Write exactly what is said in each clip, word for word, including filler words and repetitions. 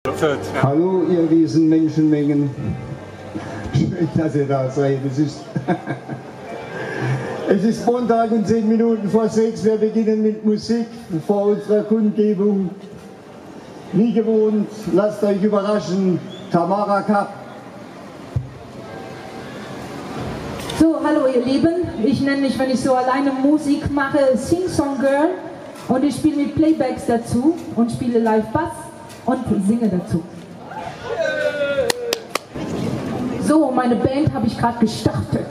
Hallo, ihr riesen Menschenmengen. Schön, dass ihr da seid. Es ist, es ist Montag und zehn Minuten vor sechs. Wir beginnen mit Musik vor unserer Kundgebung. Wie gewohnt, lasst euch überraschen. Tamara Kapp. So, hallo ihr Lieben. Ich nenne mich, wenn ich so alleine Musik mache, Sing Song Girl. Und ich spiele mit Playbacks dazu und spiele Live Bass und singe dazu. So, meine Band habe ich gerade gestartet.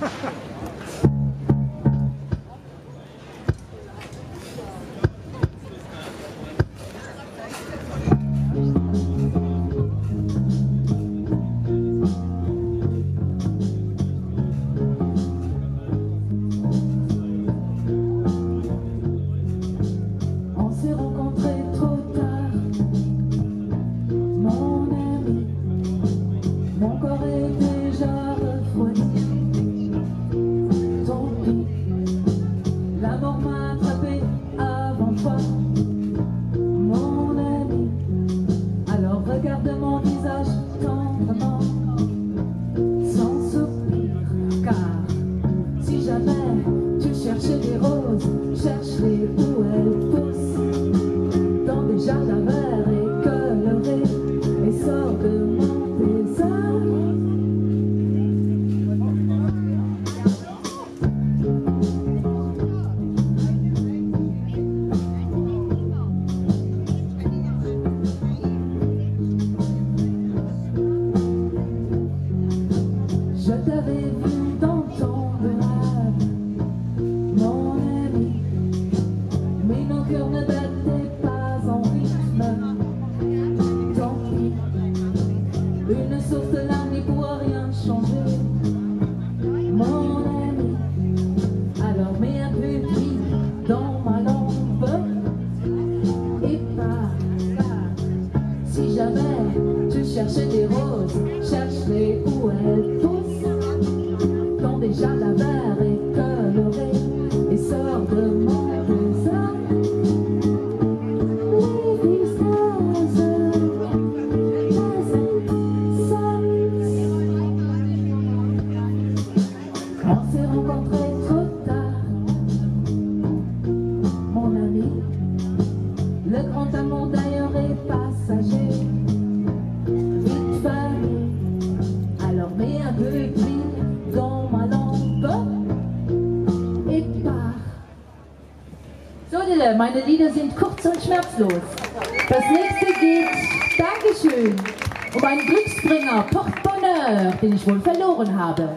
Meine Lieder sind kurz und schmerzlos. Das nächste geht, Dankeschön, um einen Glücksbringer, Porte-Bonheur, den ich wohl verloren habe.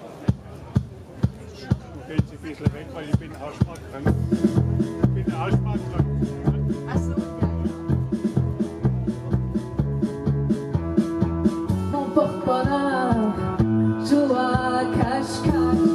Gehen Sie ein bisschen weg, weil ich bin Asthma-krank. Ich bin Asthma-krank. Mon porte-bonheur, joue à cache-cache.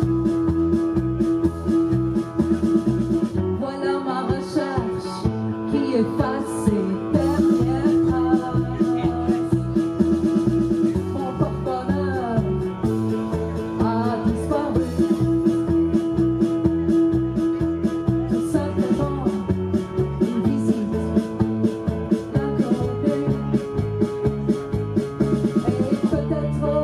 Peut-être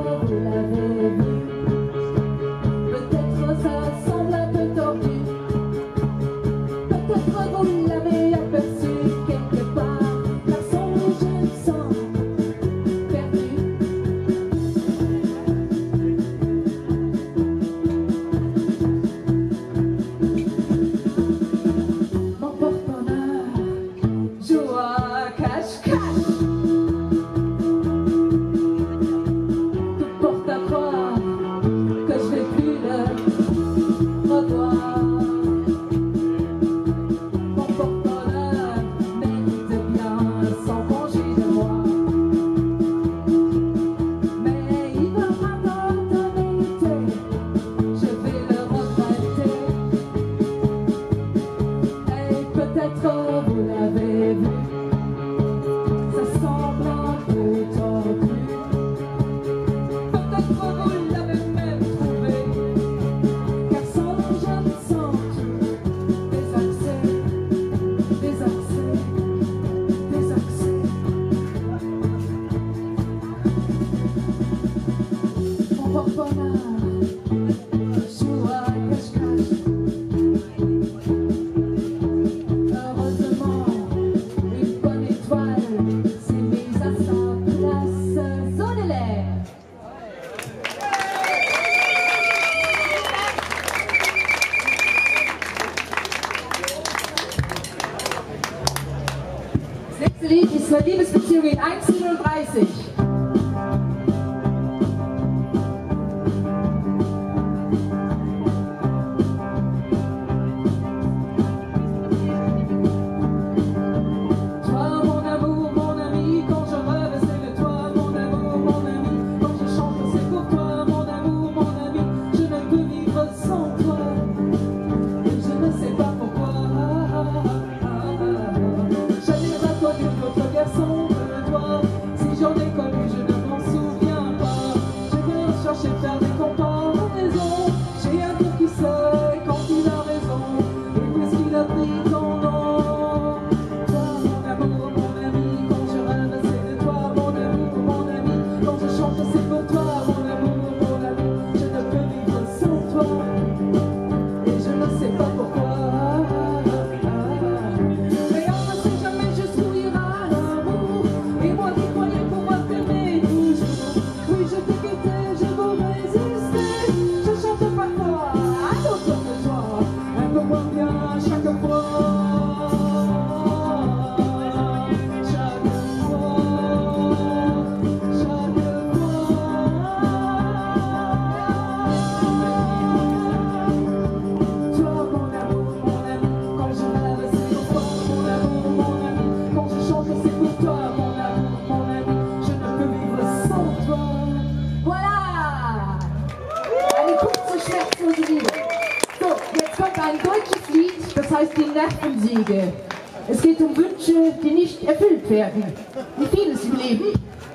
Nervensäge. Es geht um Wünsche, die nicht erfüllt werden. Wie vieles im Leben.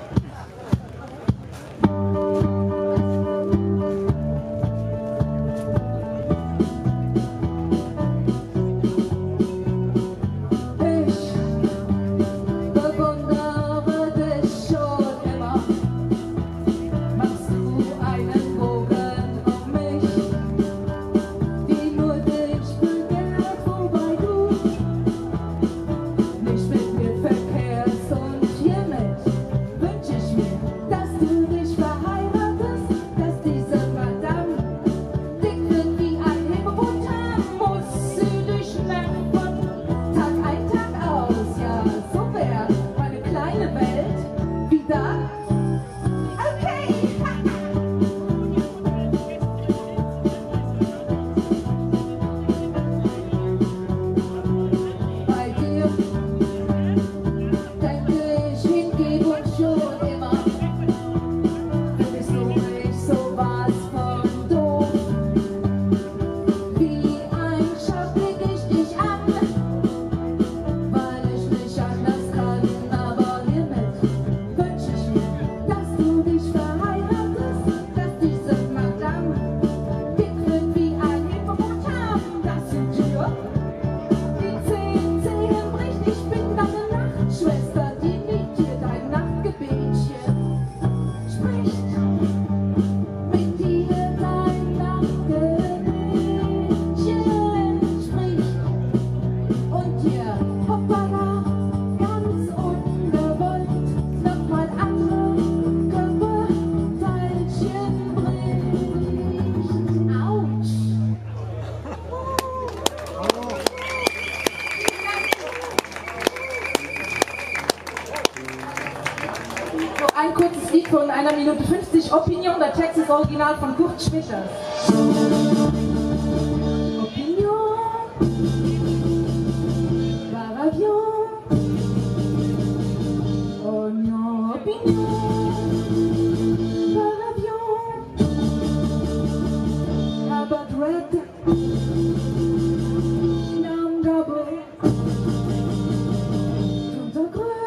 Ein kurzes Lied von einer Minute fünfzig, Opinion, der Text ist original von Kurt Schwitters. Opinion, par avion, Oignon, opinion, par avion, about red, nam gabo, tout en creux.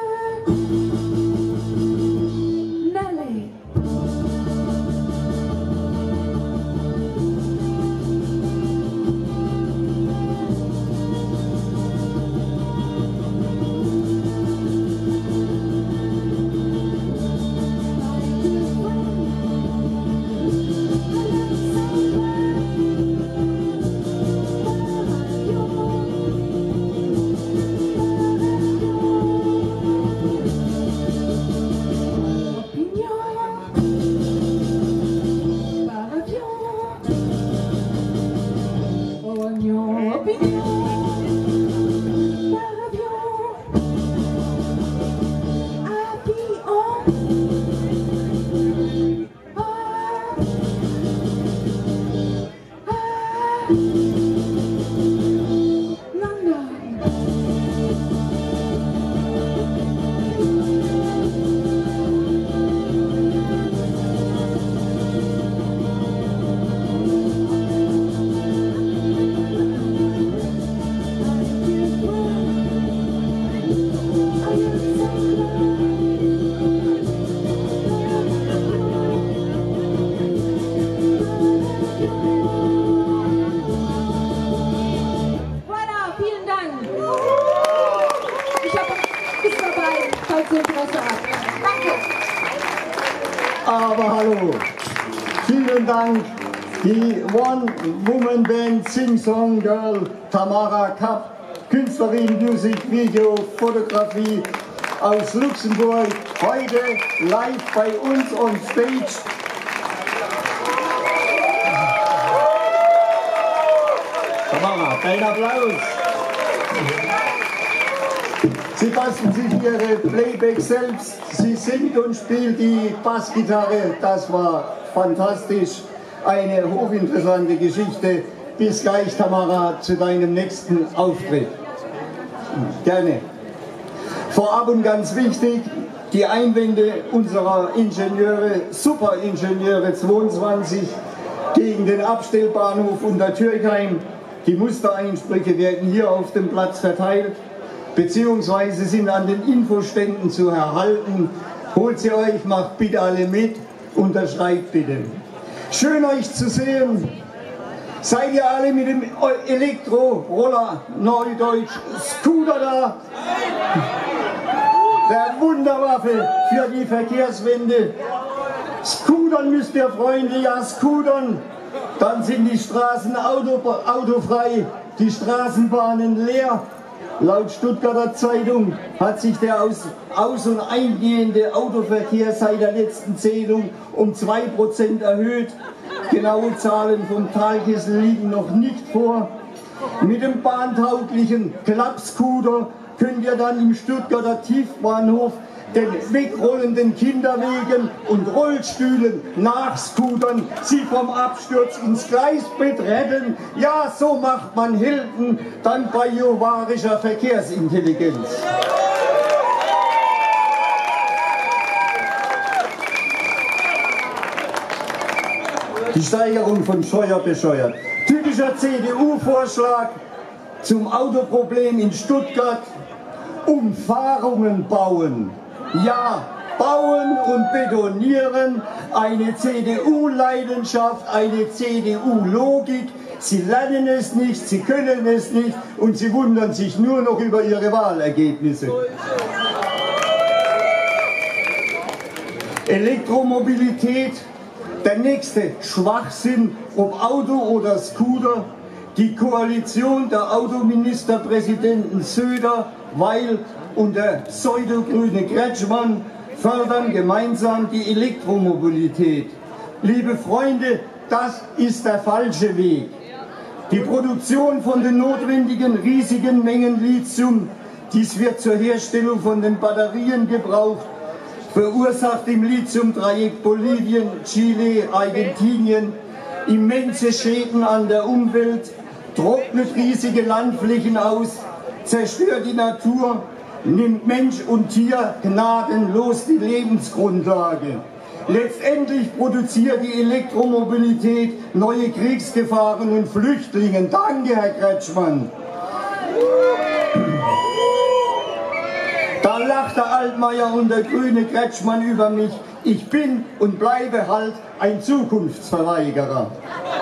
Aber hallo, vielen Dank, die One-Woman-Band Sing Song Girl Tamara Kapp, Künstlerin, Musik, Video, Fotografie aus Luxemburg, heute live bei uns on stage. Tamara, dein Applaus. Sie basteln sich ihre Playback selbst, sie singt und spielt die Bassgitarre, das war fantastisch, eine hochinteressante Geschichte. Bis gleich, Tamara, zu deinem nächsten Auftritt. Gerne. Vorab und ganz wichtig, die Einwände unserer Ingenieure, Superingenieure zweiundzwanzig gegen den Abstellbahnhof Untertürkheim. Die Mustereinsprüche werden hier auf dem Platz verteilt, beziehungsweise sind an den Infoständen zu erhalten. Holt sie euch, macht bitte alle mit, unterschreibt bitte. Schön euch zu sehen. Seid ihr alle mit dem Elektroroller, Neudeutsch, Scooter da? Der Wunderwaffe für die Verkehrswende. Scootern müsst ihr, Freunde, ja scootern. Dann sind die Straßen auto, autofrei, die Straßenbahnen leer. Laut Stuttgarter Zeitung hat sich der aus, aus- und eingehende Autoverkehr seit der letzten Zählung um zwei Prozent erhöht. Genaue Zahlen vom Talkessel liegen noch nicht vor. Mit dem bahntauglichen Klappscooter könnt ihr dann im Stuttgarter Tiefbahnhof den wegrollenden Kinderwegen und Rollstühlen nachscootern, sie vom Absturz ins Gleisbett retten. Ja, so macht man Helden dank bajuwarischer Verkehrsintelligenz. Die Steigerung von Scheuer bescheuert. Typischer C D U-Vorschlag zum Autoproblem in Stuttgart: Umfahrungen bauen. Ja, bauen und betonieren, eine C D U-Leidenschaft, eine C D U-Logik. Sie lernen es nicht, sie können es nicht und sie wundern sich nur noch über ihre Wahlergebnisse. Elektromobilität, der nächste Schwachsinn, ob Auto oder Scooter. Die Koalition der Autoministerpräsidenten Söder, Weil und der pseudogrüne Kretschmann fördern gemeinsam die Elektromobilität. Liebe Freunde, das ist der falsche Weg. Die Produktion von den notwendigen riesigen Mengen Lithium, dies wird zur Herstellung von den Batterien gebraucht, verursacht im Lithiumdreieck Bolivien, Chile, Argentinien immense Schäden an der Umwelt, trocknet riesige Landflächen aus, zerstört die Natur, nimmt Mensch und Tier gnadenlos die Lebensgrundlage. Letztendlich produziert die Elektromobilität neue Kriegsgefahren und Flüchtlinge. Danke, Herr Kretschmann. Da lacht der Altmaier und der grüne Kretschmann über mich. Ich bin und bleibe halt ein Zukunftsverweigerer.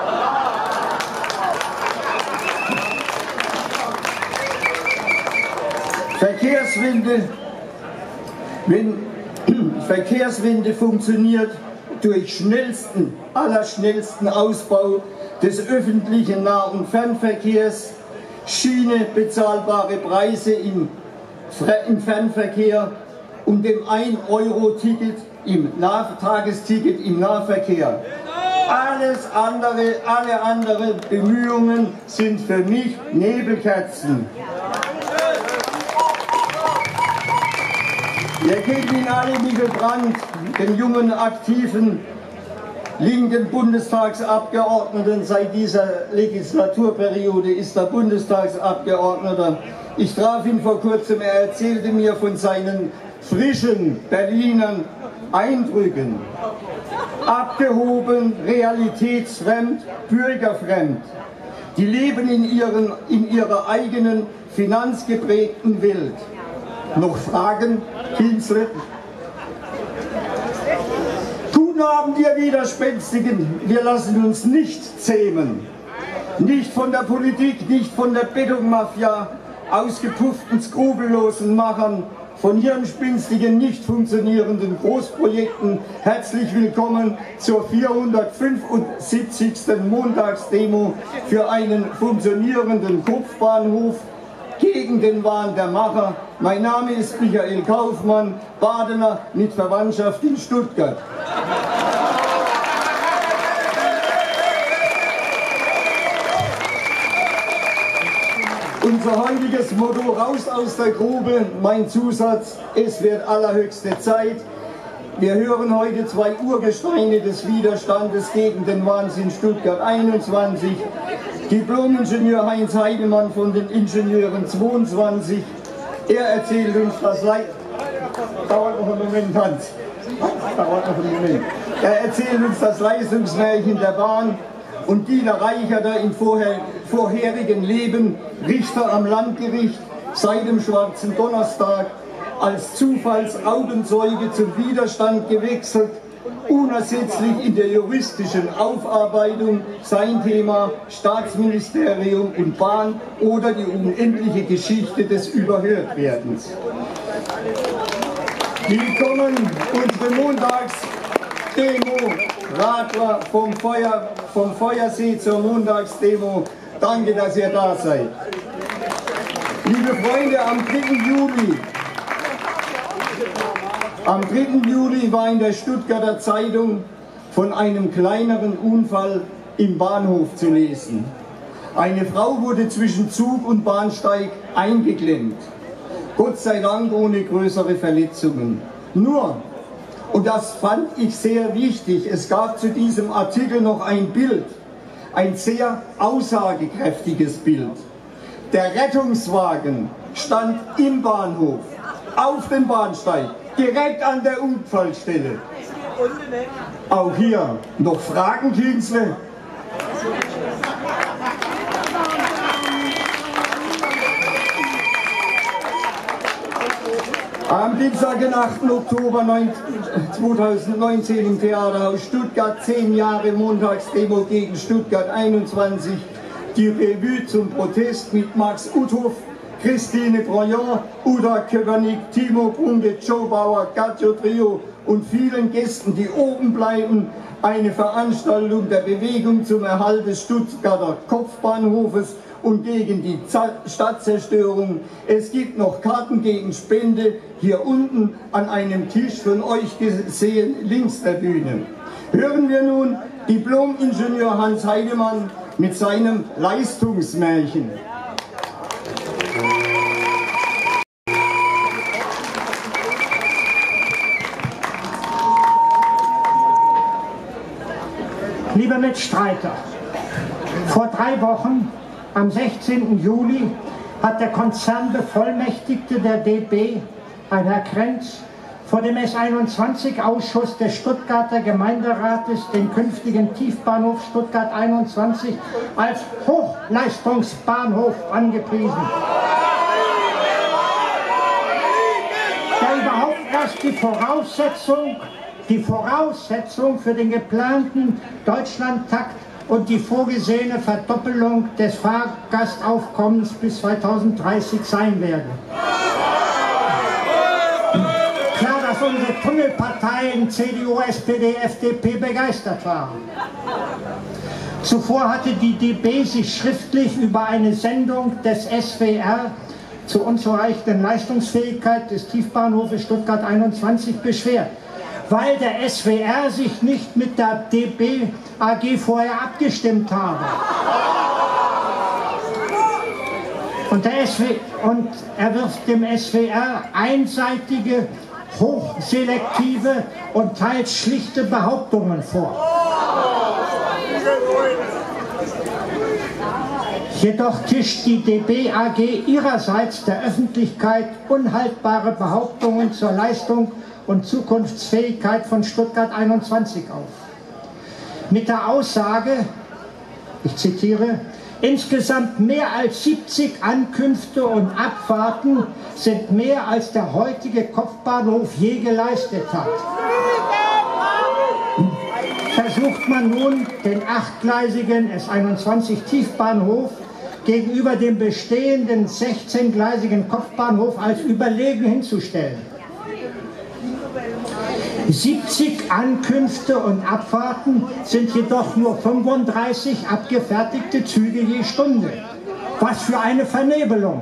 Verkehrswende, wenn Verkehrswende funktioniert durch schnellsten, allerschnellsten Ausbau des öffentlichen Nah- und Fernverkehrs, Schiene, bezahlbare Preise im, im Fernverkehr und dem ein Euro Ticket im Tagesticket im Nahverkehr. Alles andere, alle anderen Bemühungen sind für mich Nebelkerzen. Ihr kennt ihn alle, Michael Brandt, den jungen, aktiven, linken Bundestagsabgeordneten. Seit dieser Legislaturperiode ist er Bundestagsabgeordneter. Ich traf ihn vor kurzem, er erzählte mir von seinen frischen Berlinern Eindrücken. Abgehoben, realitätsfremd, bürgerfremd. Die leben in, ihren, in ihrer eigenen finanzgeprägten Welt. Noch Fragen, Kienzle? Guten Abend, ihr Widerspenstigen. Wir lassen uns nicht zähmen. Nicht von der Politik, nicht von der Betonmafia, ausgepufften, skrupellosen Machern, von hirnspinstigen, nicht funktionierenden Großprojekten. Herzlich willkommen zur vierhundertfünfundsiebzigsten Montagsdemo für einen funktionierenden Kopfbahnhof gegen den Wahn der Macher. Mein Name ist Michael Kaufmann, Badener mit Verwandtschaft in Stuttgart. Unser heutiges Motto: raus aus der Grube, mein Zusatz: es wird allerhöchste Zeit. Wir hören heute zwei Urgesteine des Widerstandes gegen den Wahnsinn Stuttgart einundzwanzig. Diplom-Ingenieur Heinz Heidemann von den Ingenieuren zweiundzwanzig. Er erzählt uns das Leid. Dauert noch einen Moment, Hans. Dauert noch einen Moment. Er erzählt uns das Leistungsmärchen der Bahn. und Dieter Reicherter im vorher, vorherigen Leben Richter am Landgericht, seit dem Schwarzen Donnerstag als Zufallsaugenzeuge zum Widerstand gewechselt, unersetzlich in der juristischen Aufarbeitung sein Thema Staatsministerium und Bahn oder die unendliche Geschichte des Überhörtwerdens. Willkommen unsere Montagsdemo, Radler vom, Feuer, vom Feuersee zur Montagsdemo. Danke, dass ihr da seid. Liebe Freunde, am dritten Juli Am dritten Juli war in der Stuttgarter Zeitung von einem kleineren Unfall im Bahnhof zu lesen. Eine Frau wurde zwischen Zug und Bahnsteig eingeklemmt. Gott sei Dank ohne größere Verletzungen. Nur, und das fand ich sehr wichtig, es gab zu diesem Artikel noch ein Bild, ein sehr aussagekräftiges Bild. Der Rettungswagen stand im Bahnhof, auf dem Bahnsteig, direkt an der Unfallstelle. Auch hier noch Fragen, Kienzle? Am Dienstag, den achten Oktober zweitausendneunzehn im Theaterhaus Stuttgart, zehn Jahre Montagsdemo gegen Stuttgart einundzwanzig, die Revue zum Protest mit Max Uthoff, Christine Broyon, Uda Köpernick, Timo Brunke, Joe Bauer, Gaggio Trio und vielen Gästen, die oben bleiben. Eine Veranstaltung der Bewegung zum Erhalt des Stuttgarter Kopfbahnhofes und gegen die Stadtzerstörung. Es gibt noch Karten gegen Spende hier unten an einem Tisch von euch gesehen, links der Bühne. Hören wir nun Diplom-Ingenieur Hans Heidemann mit seinem Leistungsmärchen. Liebe Mitstreiter, vor drei Wochen, am sechzehnten Juli, hat der Konzernbevollmächtigte der D B, ein Herr Krenz, vor dem S einundzwanzig-Ausschuss des Stuttgarter Gemeinderates den künftigen Tiefbahnhof Stuttgart einundzwanzig als Hochleistungsbahnhof angepriesen, der überhaupt erst die Voraussetzung Die Voraussetzung für den geplanten Deutschlandtakt und die vorgesehene Verdoppelung des Fahrgastaufkommens bis zweitausenddreißig sein werden. Klar, dass unsere Tunnelparteien C D U, S P D, F D P begeistert waren. Zuvor hatte die D B sich schriftlich über eine Sendung des S W R zur unzureichenden Leistungsfähigkeit des Tiefbahnhofes Stuttgart einundzwanzig beschwert, weil der S W R sich nicht mit der D B A G vorher abgestimmt habe. Und, der S W und er wirft dem S W R einseitige, hochselektive und teils schlichte Behauptungen vor. Jedoch tischt die D B A G ihrerseits der Öffentlichkeit unhaltbare Behauptungen zur Leistung und Zukunftsfähigkeit von Stuttgart einundzwanzig auf. Mit der Aussage, ich zitiere, insgesamt mehr als siebzig Ankünfte und Abfahrten sind mehr als der heutige Kopfbahnhof je geleistet hat. Versucht man nun, den achtgleisigen S einundzwanzig Tiefbahnhof gegenüber dem bestehenden sechzehngleisigen Kopfbahnhof als überlegen hinzustellen. siebzig Ankünfte und Abfahrten sind jedoch nur fünfunddreißig abgefertigte Züge je Stunde. Was für eine Vernebelung!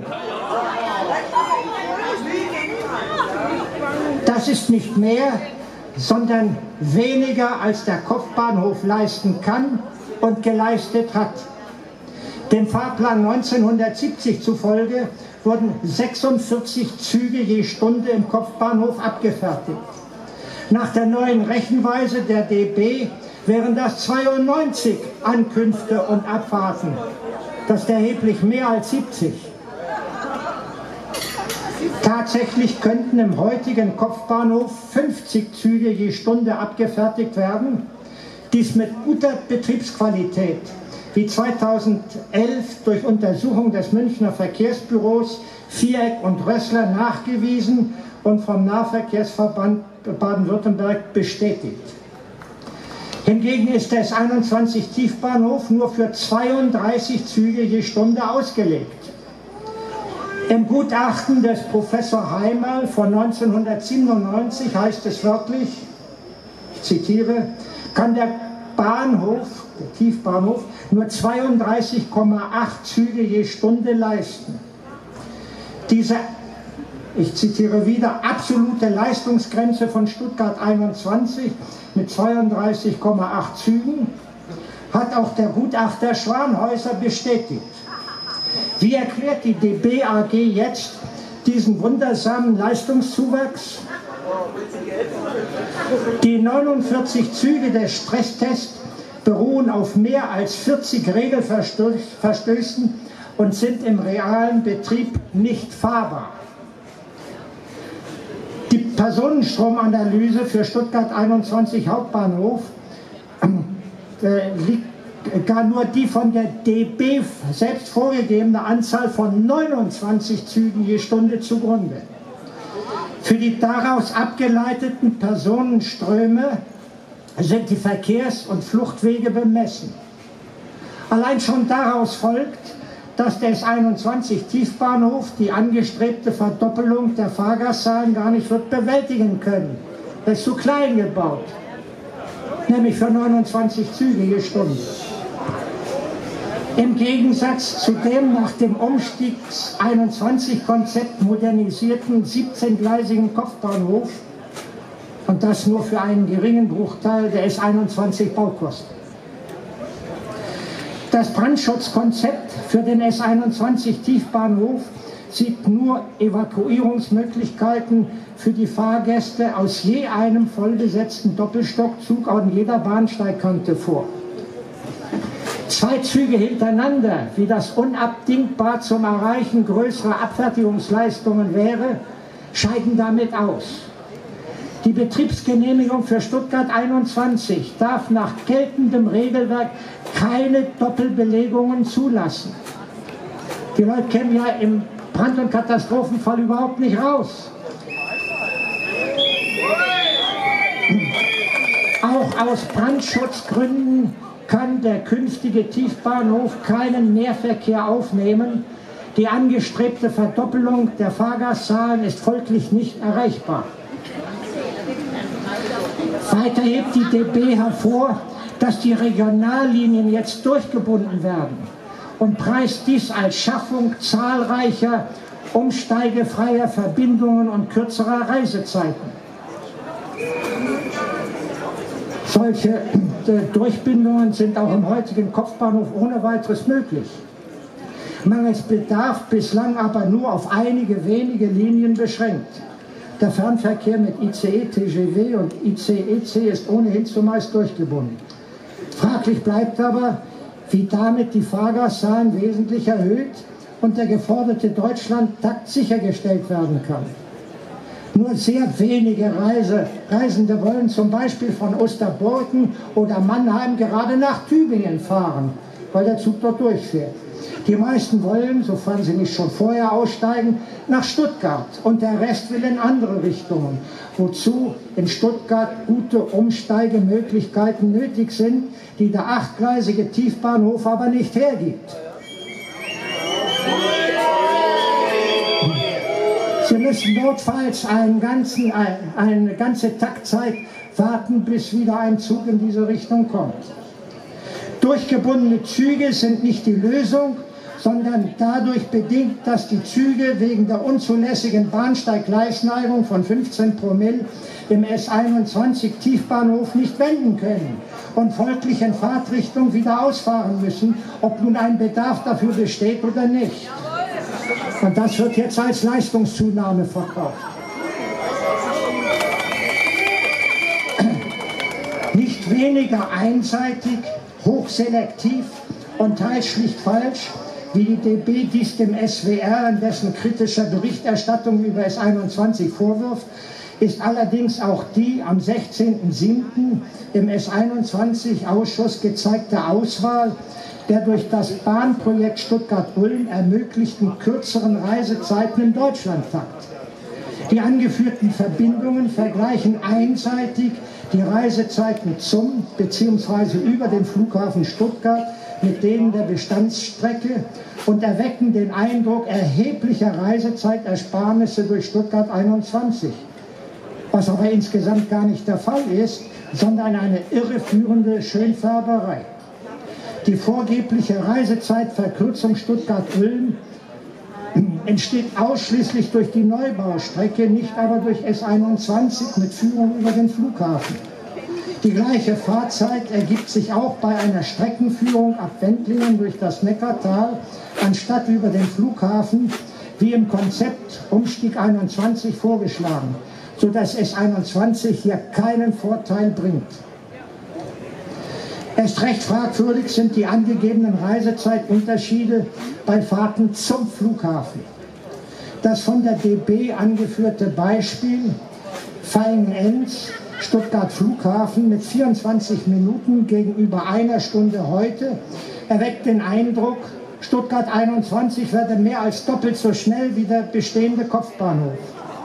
Das ist nicht mehr, sondern weniger, als der Kopfbahnhof leisten kann und geleistet hat. Dem Fahrplan neunzehnhundertsiebzig zufolge wurden sechsundvierzig Züge je Stunde im Kopfbahnhof abgefertigt. Nach der neuen Rechenweise der D B wären das zweiundneunzig Ankünfte und Abfahrten. Das ist erheblich mehr als siebzig. Tatsächlich könnten im heutigen Kopfbahnhof fünfzig Züge je Stunde abgefertigt werden. Dies mit guter Betriebsqualität, wie zweitausendelf durch Untersuchung des Münchner Verkehrsbüros Viereck und Rössler nachgewiesen und vom Nahverkehrsverband Baden-Württemberg bestätigt. Hingegen ist der S einundzwanzig Tiefbahnhof nur für zweiunddreißig Züge je Stunde ausgelegt. Im Gutachten des Professor Heimerl von neunzehnhundertsiebenundneunzig heißt es wörtlich, ich zitiere, kann der Bahnhof, der Tiefbahnhof, nur zweiunddreißig Komma acht Züge je Stunde leisten. Diese, ich zitiere wieder, absolute Leistungsgrenze von Stuttgart einundzwanzig mit zweiunddreißig Komma acht Zügen hat auch der Gutachter Schwanhäuser bestätigt. Wie erklärt die D B A G jetzt diesen wundersamen Leistungszuwachs? Die neunundvierzig Züge des Stresstests beruhen auf mehr als vierzig Regelverstößen und sind im realen Betrieb nicht fahrbar. Die Personenstromanalyse für Stuttgart einundzwanzig Hauptbahnhof äh, liegt gar nur die von der D B selbst vorgegebene Anzahl von neunundzwanzig Zügen je Stunde zugrunde. Für die daraus abgeleiteten Personenströme sind die Verkehrs- und Fluchtwege bemessen. Allein schon daraus folgt, dass der S einundzwanzig Tiefbahnhof die angestrebte Verdoppelung der Fahrgastzahlen gar nicht wird bewältigen können. Er ist zu klein gebaut, nämlich für neunundzwanzig Züge je Stunde. Im Gegensatz zu dem nach dem Umstiegs einundzwanzig-Konzept modernisierten siebzehngleisigen Kopfbahnhof, und das nur für einen geringen Bruchteil der S einundzwanzig Baukosten. Das Brandschutzkonzept für den S einundzwanzig Tiefbahnhof sieht nur Evakuierungsmöglichkeiten für die Fahrgäste aus je einem vollbesetzten Doppelstockzug an jeder Bahnsteigkante vor. Zwei Züge hintereinander, wie das unabdingbar zum Erreichen größerer Abfertigungsleistungen wäre, scheiden damit aus. Die Betriebsgenehmigung für Stuttgart einundzwanzig darf nach geltendem Regelwerk keine Doppelbelegungen zulassen. Die Leute kämen ja im Brand- und Katastrophenfall überhaupt nicht raus. Auch aus Brandschutzgründen kann der künftige Tiefbahnhof keinen Mehrverkehr aufnehmen. Die angestrebte Verdoppelung der Fahrgastzahlen ist folglich nicht erreichbar. Weiter hebt die D B hervor, dass die Regionallinien jetzt durchgebunden werden und preist dies als Schaffung zahlreicher umsteigefreier Verbindungen und kürzerer Reisezeiten. Solche äh, Durchbindungen sind auch im heutigen Kopfbahnhof ohne weiteres möglich. Mangels Bedarf bislang aber nur auf einige wenige Linien beschränkt. Der Fernverkehr mit I C E, T G W und I C E C ist ohnehin zumeist durchgebunden. Fraglich bleibt aber, wie damit die Fahrgastzahlen wesentlich erhöht und der geforderte Deutschlandtakt sichergestellt werden kann. Nur sehr wenige Reise, Reisende wollen zum Beispiel von Osterburken oder Mannheim gerade nach Tübingen fahren, weil der Zug dort durchfährt. Die meisten wollen, sofern sie nicht schon vorher aussteigen, nach Stuttgart und der Rest will in andere Richtungen, wozu in Stuttgart gute Umsteigemöglichkeiten nötig sind, die der achtgleisige Tiefbahnhof aber nicht hergibt. Sie müssen notfalls einen ganzen, eine ganze Taktzeit warten, bis wieder ein Zug in diese Richtung kommt. Durchgebundene Züge sind nicht die Lösung, sondern dadurch bedingt, dass die Züge wegen der unzulässigen Bahnsteiggleisneigung von fünfzehn Promille im S einundzwanzig Tiefbahnhof nicht wenden können und folglich in Fahrtrichtung wieder ausfahren müssen, ob nun ein Bedarf dafür besteht oder nicht. Und das wird jetzt als Leistungszunahme verkauft. Nicht weniger einseitig, hochselektiv und teils schlicht falsch, wie die D B dies dem S W R in dessen kritischer Berichterstattung über S einundzwanzig vorwirft, ist allerdings auch die am sechzehnten siebten im S einundzwanzig-Ausschuss gezeigte Auswahl der durch das Bahnprojekt Stuttgart-Ulm ermöglichten kürzeren Reisezeiten im Deutschlandtakt. Die angeführten Verbindungen vergleichen einseitig die Reisezeiten zum bzw. über den Flughafen Stuttgart mit denen der Bestandsstrecke und erwecken den Eindruck erheblicher Reisezeitersparnisse durch Stuttgart einundzwanzig. Was aber insgesamt gar nicht der Fall ist, sondern eine irreführende Schönfärberei. Die vorgebliche Reisezeitverkürzung Stuttgart-Ulm entsteht ausschließlich durch die Neubaustrecke, nicht aber durch S einundzwanzig mit Führung über den Flughafen. Die gleiche Fahrzeit ergibt sich auch bei einer Streckenführung ab Wendlingen durch das Neckartal, anstatt über den Flughafen, wie im Konzept Umstieg einundzwanzig vorgeschlagen, sodass S einundzwanzig hier keinen Vorteil bringt. Erst recht fragwürdig sind die angegebenen Reisezeitunterschiede bei Fahrten zum Flughafen. Das von der D B angeführte Beispiel Vaihingen-Enz, Stuttgart Flughafen mit vierundzwanzig Minuten gegenüber einer Stunde heute erweckt den Eindruck, Stuttgart einundzwanzig werde mehr als doppelt so schnell wie der bestehende Kopfbahnhof.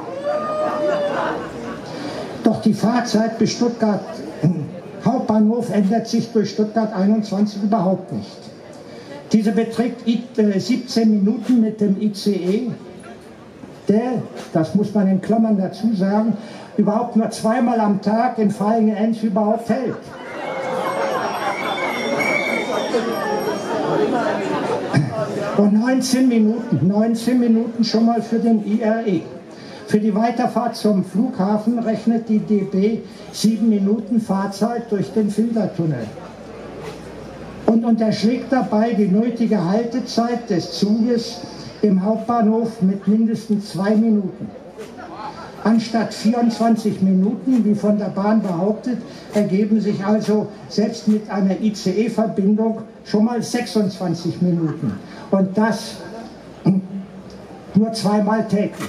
Doch die Fahrzeit bis Stuttgart Hauptbahnhof ändert sich durch Stuttgart einundzwanzig überhaupt nicht. Diese beträgt siebzehn Minuten mit dem I C E, der, das muss man in Klammern dazu sagen, überhaupt nur zweimal am Tag in Vaihingen-Enz überhaupt hält. Und neunzehn Minuten, neunzehn Minuten schon mal für den I R E. Für die Weiterfahrt zum Flughafen rechnet die D B sieben Minuten Fahrzeit durch den Filtertunnel und unterschlägt dabei die nötige Haltezeit des Zuges im Hauptbahnhof mit mindestens zwei Minuten. Anstatt vierundzwanzig Minuten, wie von der Bahn behauptet, ergeben sich also selbst mit einer I C E-Verbindung schon mal sechsundzwanzig Minuten. Und das nur zweimal täglich.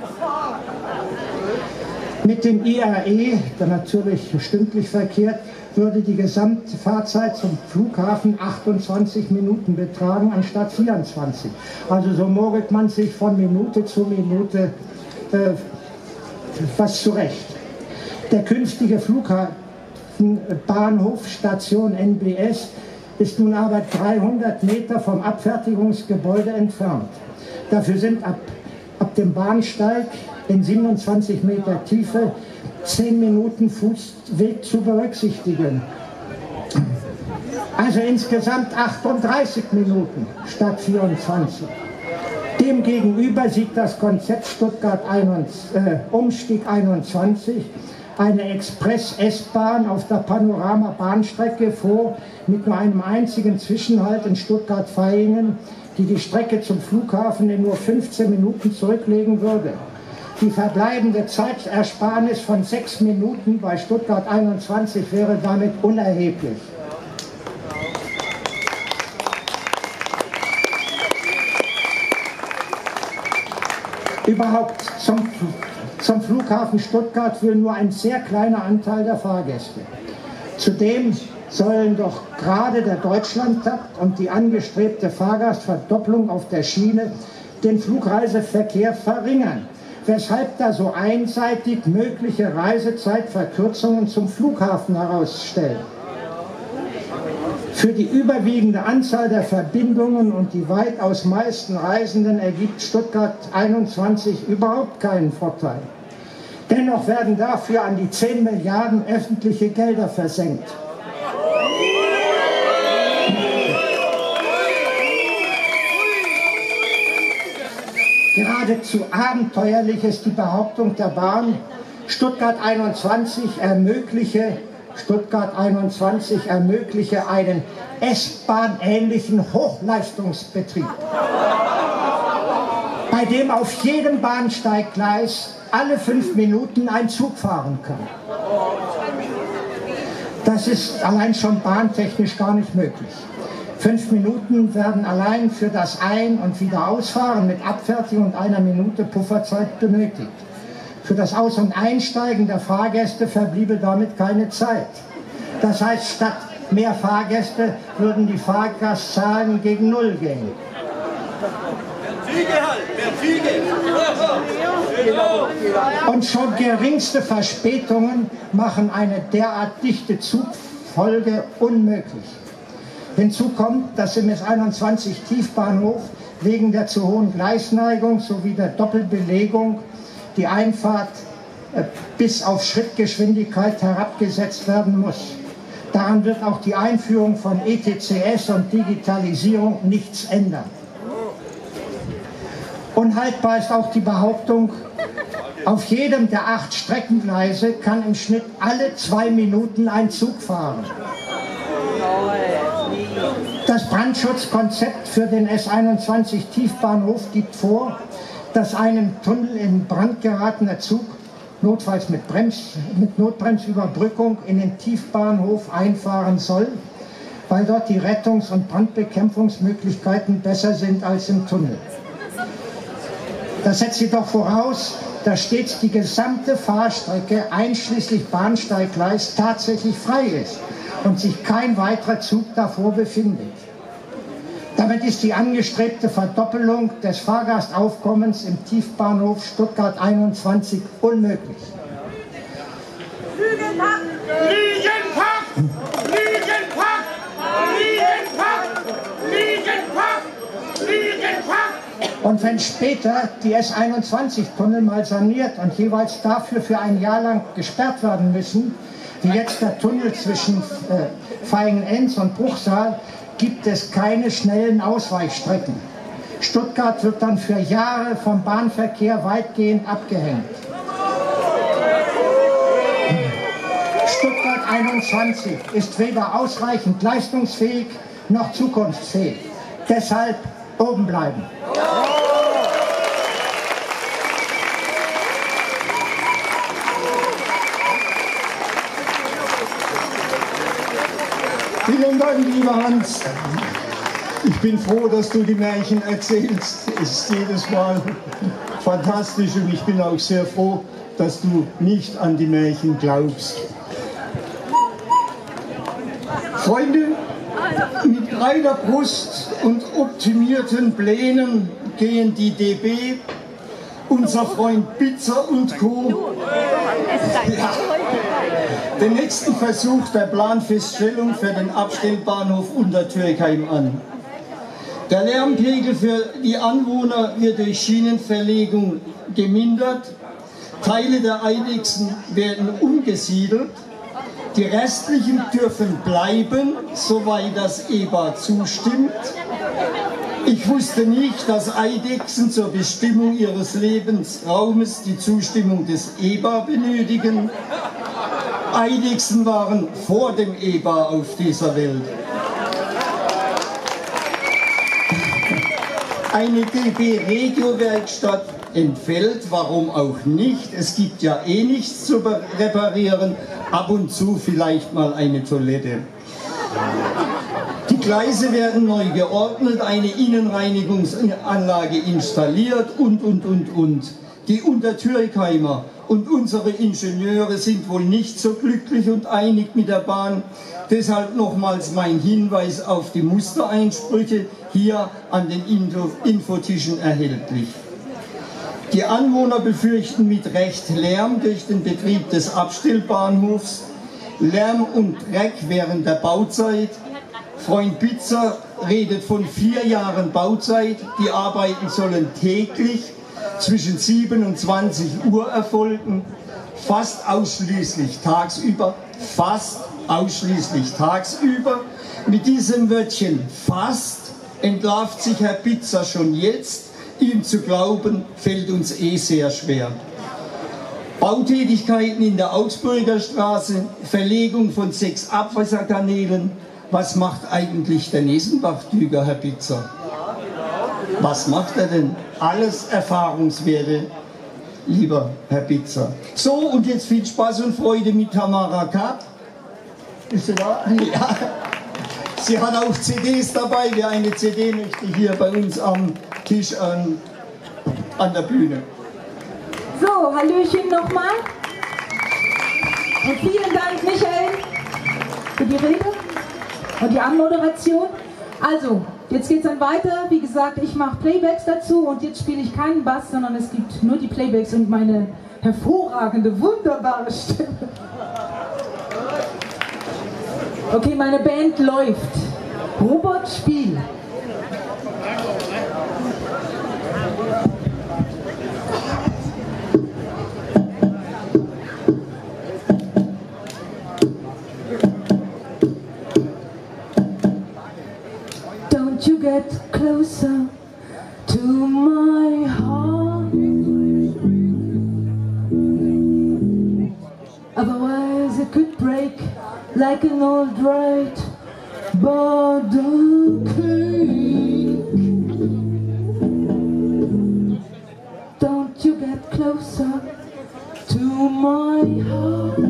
Mit dem I R E, der natürlich stündlich verkehrt, würde die Gesamtfahrzeit zum Flughafen achtundzwanzig Minuten betragen, anstatt vierundzwanzig. Also so mogelt man sich von Minute zu Minute äh, was zurecht. Der künftige Flughafenbahnhof Station N B S ist nun aber dreihundert Meter vom Abfertigungsgebäude entfernt. Dafür sind ab, ab dem Bahnsteig in siebenundzwanzig Meter Tiefe zehn Minuten Fußweg zu berücksichtigen. Also insgesamt achtunddreißig Minuten statt vierundzwanzig. Demgegenüber sieht das Konzept Stuttgart einundzwanzig, äh, Umstieg einundzwanzig eine Express-S-Bahn auf der Panorama-Bahnstrecke vor, mit nur einem einzigen Zwischenhalt in Stuttgart-Vaihingen, die die Strecke zum Flughafen in nur fünfzehn Minuten zurücklegen würde. Die verbleibende Zeitersparnis von sechs Minuten bei Stuttgart einundzwanzig wäre damit unerheblich. Überhaupt zum, zum Flughafen Stuttgart will nur ein sehr kleiner Anteil der Fahrgäste. Zudem sollen doch gerade der Deutschlandtakt und die angestrebte Fahrgastverdopplung auf der Schiene den Flugreiseverkehr verringern, weshalb da so einseitig mögliche Reisezeitverkürzungen zum Flughafen herausstellen. Für die überwiegende Anzahl der Verbindungen und die weitaus meisten Reisenden ergibt Stuttgart einundzwanzig überhaupt keinen Vorteil. Dennoch werden dafür an die zehn Milliarden öffentliche Gelder versenkt. Geradezu abenteuerlich ist die Behauptung der Bahn, Stuttgart einundzwanzig ermögliche, Stuttgart einundzwanzig ermögliche einen S-Bahn-ähnlichen Hochleistungsbetrieb, bei dem auf jedem Bahnsteiggleis alle fünf Minuten ein Zug fahren kann. Das ist allein schon bahntechnisch gar nicht möglich. Fünf Minuten werden allein für das Ein- und Wiederausfahren mit Abfertigung und einer Minute Pufferzeit benötigt. Für das Aus- und Einsteigen der Fahrgäste verbliebe damit keine Zeit. Das heißt, statt mehr Fahrgäste würden die Fahrgastzahlen gegen Null gehen. Und schon geringste Verspätungen machen eine derart dichte Zugfolge unmöglich. Hinzu kommt, dass im S einundzwanzig Tiefbahnhof wegen der zu hohen Gleisneigung sowie der Doppelbelegung die Einfahrt äh, bis auf Schrittgeschwindigkeit herabgesetzt werden muss. Daran wird auch die Einführung von E T C S und Digitalisierung nichts ändern. Unhaltbar ist auch die Behauptung, auf jedem der acht Streckengleise kann im Schnitt alle zwei Minuten ein Zug fahren. Das Brandschutzkonzept für den S einundzwanzig Tiefbahnhof gibt vor, dass einem Tunnel in Brand geratener Zug notfalls mit, Brems, mit Notbremsüberbrückung in den Tiefbahnhof einfahren soll, weil dort die Rettungs- und Brandbekämpfungsmöglichkeiten besser sind als im Tunnel. Das setzt jedoch voraus, dass stets die gesamte Fahrstrecke einschließlich Bahnsteiggleis tatsächlich frei ist und sich kein weiterer Zug davor befindet. Damit ist die angestrebte Verdoppelung des Fahrgastaufkommens im Tiefbahnhof Stuttgart einundzwanzig unmöglich. Lügenpack! Lügenpack! Lügenpack! Lügenpack! Lügenpack! Lügenpack! Und wenn später die S einundzwanzig-Tunnel mal saniert und jeweils dafür für ein Jahr lang gesperrt werden müssen, wie jetzt der Tunnel zwischen äh, Feigen-Enz und Bruchsal, gibt es keine schnellen Ausweichstrecken. Stuttgart wird dann für Jahre vom Bahnverkehr weitgehend abgehängt. Stuttgart einundzwanzig ist weder ausreichend leistungsfähig noch zukunftsfähig. Deshalb oben bleiben. Vielen Dank, lieber Hans. Ich bin froh, dass du die Märchen erzählst. Es ist jedes Mal fantastisch und ich bin auch sehr froh, dass du nicht an die Märchen glaubst. Freunde, mit breiter Brust und optimierten Plänen gehen die D B, unser Freund Bitzer und Co. Ja, den nächsten Versuch der Planfeststellung für den Abstellbahnhof Untertürkheim an. Der Lärmpegel für die Anwohner wird durch Schienenverlegung gemindert, Teile der Eidechsen werden umgesiedelt, die restlichen dürfen bleiben, soweit das E B A zustimmt. Ich wusste nicht, dass Eidechsen zur Bestimmung ihres Lebensraumes die Zustimmung des E B A benötigen. Eidechsen waren vor dem E B A auf dieser Welt. Eine D B-Regio-Werkstatt entfällt, warum auch nicht? Es gibt ja eh nichts zu reparieren, ab und zu vielleicht mal eine Toilette. Die Gleise werden neu geordnet, eine Innenreinigungsanlage installiert und, und, und, und. Die Untertürkheimer und unsere Ingenieure sind wohl nicht so glücklich und einig mit der Bahn. Deshalb nochmals mein Hinweis auf die Mustereinsprüche hier an den Info Infotischen erhältlich. Die Anwohner befürchten mit Recht Lärm durch den Betrieb des Abstellbahnhofs, Lärm und Dreck während der Bauzeit. Freund Bitzer redet von vier Jahren Bauzeit. Die Arbeiten sollen täglich zwischen sieben und zwanzig Uhr erfolgen, fast ausschließlich tagsüber, fast ausschließlich tagsüber. Mit diesem Wörtchen fast entlarvt sich Herr Bitzer schon jetzt. Ihm zu glauben, fällt uns eh sehr schwer. Bautätigkeiten in der Augsburger Straße, Verlegung von sechs Abwasserkanälen. Was macht eigentlich der Nesenbach-Düger, Herr Bitzer? Was macht er denn? Alles Erfahrungswerte, lieber Herr Bitzer. So, und jetzt viel Spaß und Freude mit Tamara Kapp. Ist sie da? Ja. Sie hat auch C Ds dabei. Wer eine C D möchte, hier bei uns am Tisch an, an der Bühne. So, Hallöchen nochmal. Und vielen Dank, Michael, für die Rede und die Anmoderation. Also, jetzt geht es dann weiter. Wie gesagt, ich mache Playbacks dazu und jetzt spiele ich keinen Bass, sondern es gibt nur die Playbacks und meine hervorragende, wunderbare Stimme. Okay, meine Band läuft. Robot, spiel. Don't you get closer to my heart, otherwise it could break like an old right border cake. Don't you get closer to my heart,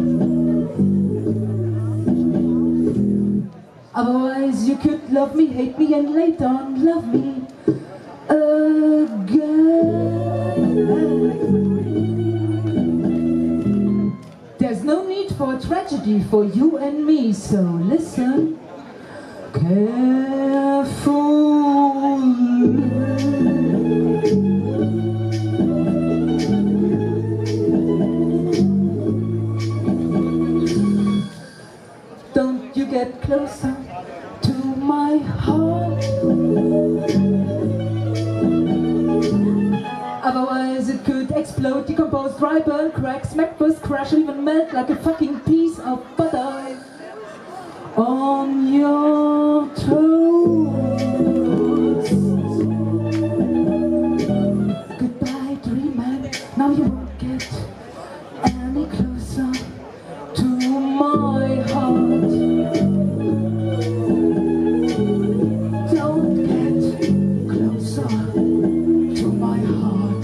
otherwise you could love me, hate me, and later on love me again. There's no need for a tragedy for you and me, so listen carefully. Don't you get closer to my heart, otherwise it could explode, decompose, dry, burn, crack, smack, burst, crash, even melt like a fucking piece of butter on your toast. Goodbye, dreamer, now you won't get any closer to my heart. Don't get closer to my heart.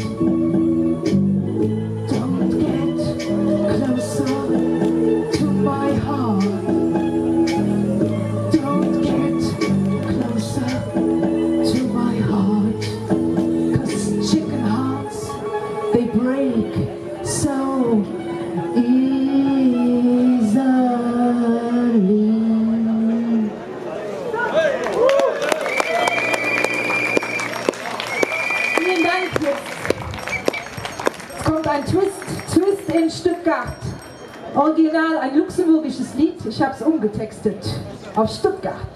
Don't get closer to my heart. Don't get closer to my heart. 'Cause chicken hearts, they break so easily. Vielen Dank. Jetzt kommt ein Twist, Twist in Stuttgart. Original, ein luxemburgisches Lied. Ich habe es umgetextet auf Stuttgart.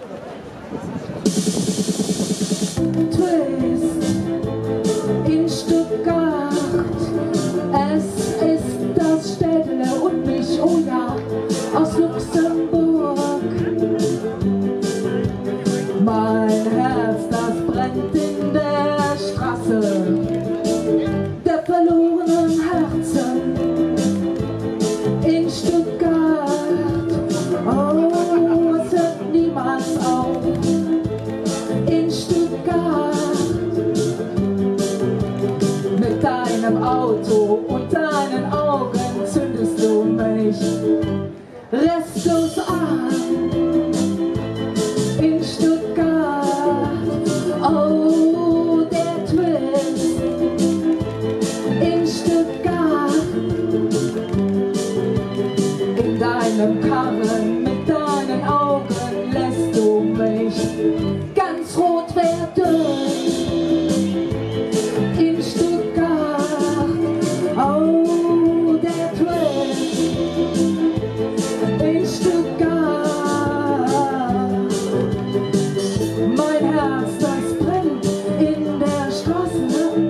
Twist in Stuttgart. Es ist das Städtele und mich, oh ja, aus Luxemburg. Mein Herz, das brennt in der Straße der verlorenen Herzen in Stuttgart. Oh, es hört niemals auf in Stuttgart. Mit deinem Auto und deinen Augen zündest du mich restlos an in Stuttgart. Oh, der Twist in Stuttgart. In deinem Karren mit deinen Augen lässt du mich ganz rot werden in Stuttgart. Oh, der Twist in Stuttgart. Mein Herz, das brennt in der Straße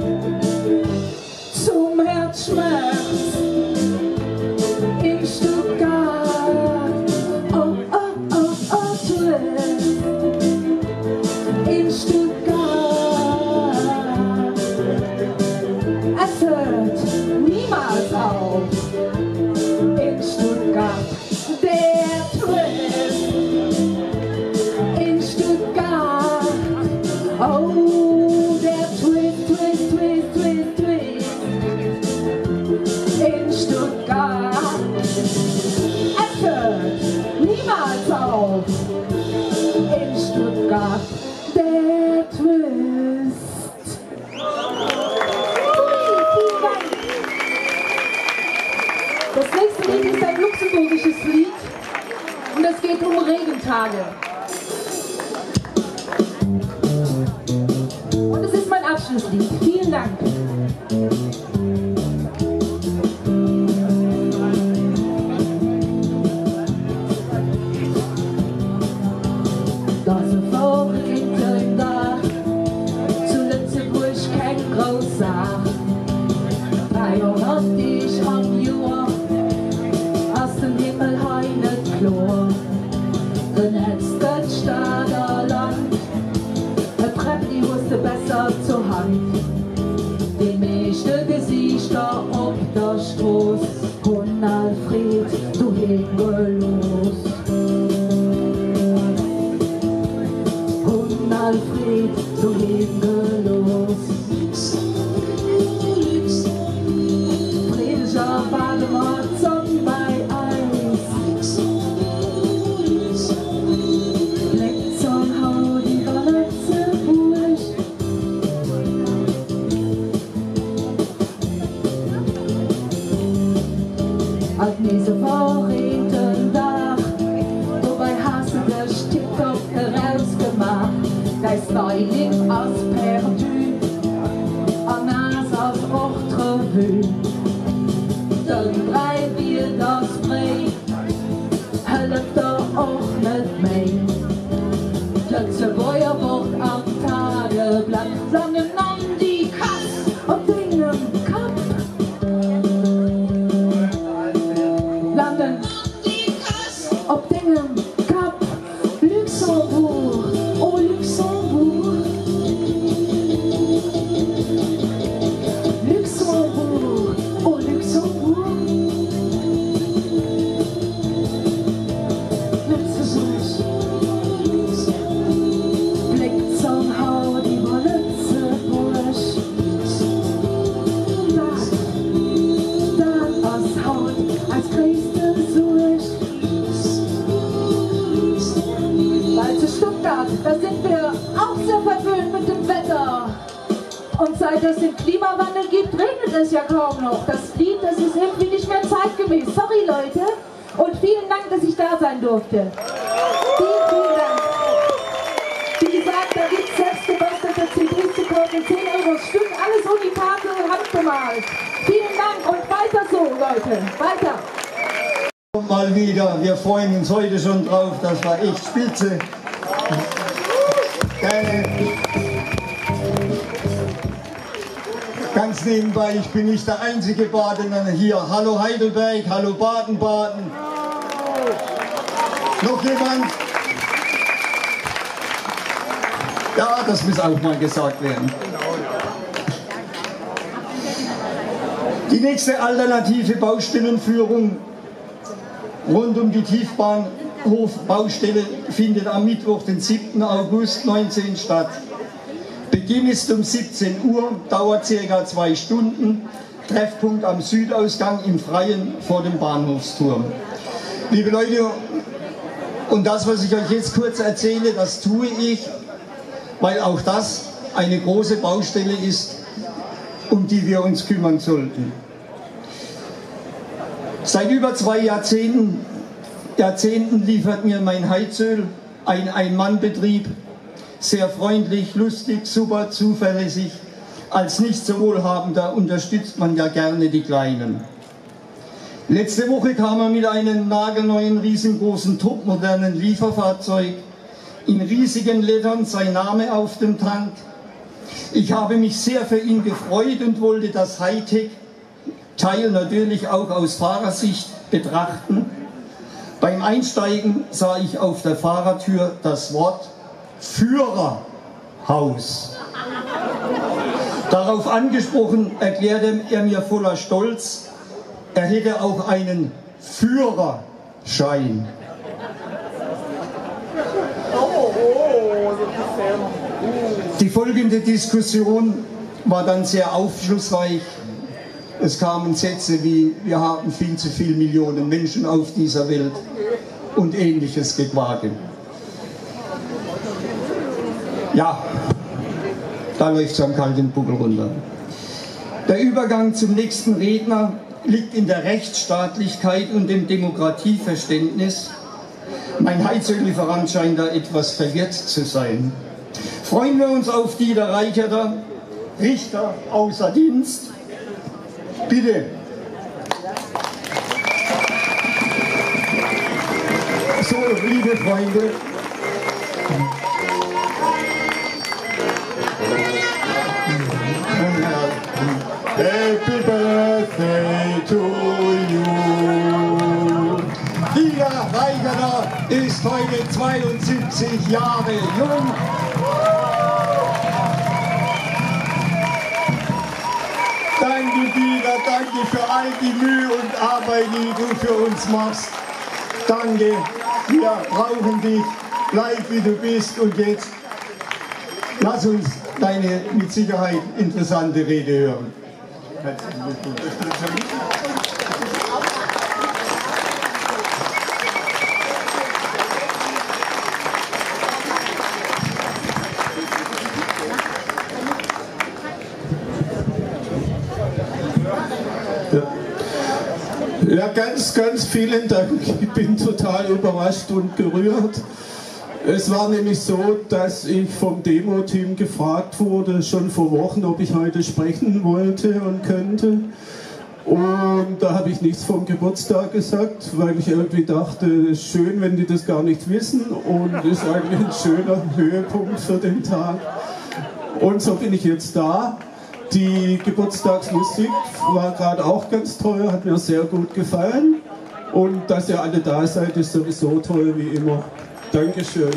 zum Herzschmerz in Stuttgart. Oh, geht um Regentage. Und es ist mein Abschlusslied. Vielen Dank. Das ist vor Regentage, zu Lützeburg kein großer. dreihundert am Jahr, aus dem Himmel heinet Chlor. Dann hätt's das Staderland, er treibt die Huste besser zur Hand. Die meiste Gesichter auf der Straße, und Alfred, du Hegel los. Und Alfred, du Hegel los. Bademordzong bei Eis. Lektion hau die Verletze durch. Agnese vorreden Dach, dabei hast du das TikTok herausgemacht. Das Styling aus Perdu, Anas aus Ochtrevue. Dann drei wir das Brei, helft da auch nicht mehr. Lützeburger Wort am Tageblatt, langen an die Kass und dingen Kap. Langen an die Kass, ob dingen Kap. Luxemburg, oh Luxemburg. Luxemburg, oh Luxemburg. Da sind wir auch sehr verwöhnt mit dem Wetter. Und seit es den Klimawandel gibt, regnet es ja kaum noch. Das Lied, das ist irgendwie nicht mehr zeitgemäß. Sorry Leute. Und vielen Dank, dass ich da sein durfte. Vielen, vielen Dank. Wie gesagt, da gibt es selbstgebastete C Ds zu kaufen. zehn Euro Stück, alles Unitate, handgemalt. Vielen Dank und weiter so, Leute. Weiter. Mal wieder, wir freuen uns heute schon drauf. Das war echt spitze. Gerne. Ganz nebenbei, ich bin nicht der einzige Badener hier. Hallo Heidelberg, hallo Baden-Baden. Noch jemand? Ja, das muss auch mal gesagt werden. Die nächste alternative Baustellenführung rund um die Tiefbahnhofbaustelle findet am Mittwoch, den siebten August neunzehn statt. Beginn ist um siebzehn Uhr, dauert circa zwei Stunden. Treffpunkt am Südausgang im Freien vor dem Bahnhofsturm. Liebe Leute, und das, was ich euch jetzt kurz erzähle, das tue ich, weil auch das eine große Baustelle ist, um die wir uns kümmern sollten. Seit über zwei Jahrzehnten, Jahrzehnten liefert mir mein Heizöl ein Ein-Mann-Betrieb, sehr freundlich, lustig, super, zuverlässig. Als nicht so Wohlhabender unterstützt man ja gerne die Kleinen. Letzte Woche kam er mit einem nagelneuen, riesengroßen, topmodernen Lieferfahrzeug, in riesigen Lettern sein Name auf dem Tank. Ich habe mich sehr für ihn gefreut und wollte das Hightech-Teil natürlich auch aus Fahrersicht betrachten. Beim Einsteigen sah ich auf der Fahrertür das Wort Führerhaus. Darauf angesprochen erklärte er mir voller Stolz, er hätte auch einen Führerschein. Die folgende Diskussion war dann sehr aufschlussreich. Es kamen Sätze wie, wir haben viel zu viele Millionen Menschen auf dieser Welt und ähnliches Gequake. Ja, da läuft es am kalten Buckel runter. Der Übergang zum nächsten Redner liegt in der Rechtsstaatlichkeit und dem Demokratieverständnis. Mein Heizöllieferant scheint da etwas verwirrt zu sein. Freuen wir uns auf Dieter Reicherter, Richter außer Dienst. Bitte. So, liebe Freunde. Happy Birthday to you. Dieter Reicherter ist heute zweiundsiebzig Jahre jung. Danke Dieter, danke für all die Mühe und Arbeit, die du für uns machst. Danke, wir brauchen dich, bleib wie du bist und jetzt lass uns deine mit Sicherheit interessante Rede hören. Herzlichen Glückwunsch. Ja, ganz, ganz vielen Dank. Ich bin total überrascht und gerührt. Es war nämlich so, dass ich vom Demo-Team gefragt wurde, schon vor Wochen, ob ich heute sprechen wollte und könnte. Und da habe ich nichts vom Geburtstag gesagt, weil ich irgendwie dachte, es ist schön, wenn die das gar nicht wissen und ist eigentlich ein schöner Höhepunkt für den Tag. Und so bin ich jetzt da. Die Geburtstagsmusik war gerade auch ganz toll, hat mir sehr gut gefallen. Und dass ihr alle da seid, ist sowieso toll wie immer. Dankeschön.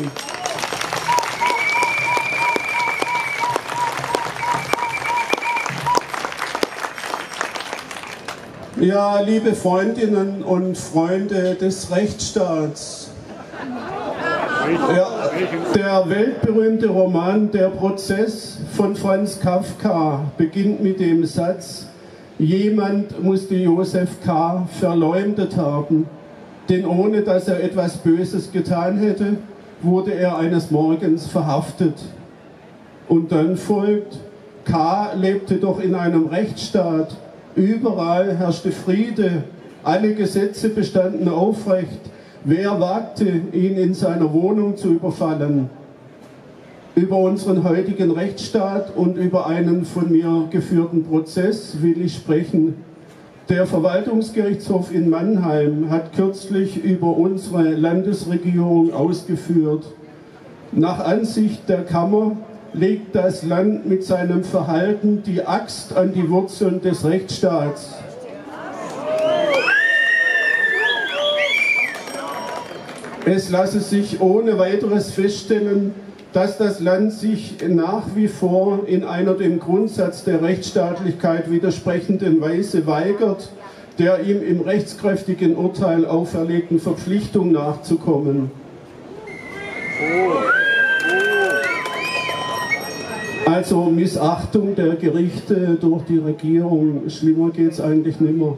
Ja, liebe Freundinnen und Freunde des Rechtsstaats. Ja, der weltberühmte Roman Der Prozess von Franz Kafka beginnt mit dem Satz: Jemand musste Josef K. verleumdet haben, denn ohne dass er etwas Böses getan hätte, wurde er eines Morgens verhaftet. Und dann folgt: K. lebte doch in einem Rechtsstaat, überall herrschte Friede, alle Gesetze bestanden aufrecht. Wer wagte, ihn in seiner Wohnung zu überfallen? Über unseren heutigen Rechtsstaat und über einen von mir geführten Prozess will ich sprechen. Der Verwaltungsgerichtshof in Mannheim hat kürzlich über unsere Landesregierung ausgeführt. Nach Ansicht der Kammer legt das Land mit seinem Verhalten die Axt an die Wurzeln des Rechtsstaats. Es lasse sich ohne weiteres feststellen, dass das Land sich nach wie vor in einer dem Grundsatz der Rechtsstaatlichkeit widersprechenden Weise weigert, der ihm im rechtskräftigen Urteil auferlegten Verpflichtung nachzukommen. Also Missachtung der Gerichte durch die Regierung. Schlimmer geht es eigentlich nicht mehr.